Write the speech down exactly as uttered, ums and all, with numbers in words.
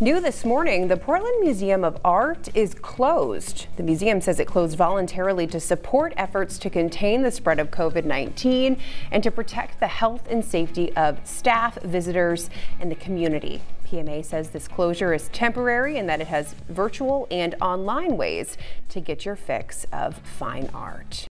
New this morning, the Portland Museum of Art is closed. The museum says it closed voluntarily to support efforts to contain the spread of COVID nineteen and to protect the health and safety of staff, visitors, and the community. P M A says this closure is temporary and that it has virtual and online ways to get your fix of fine art.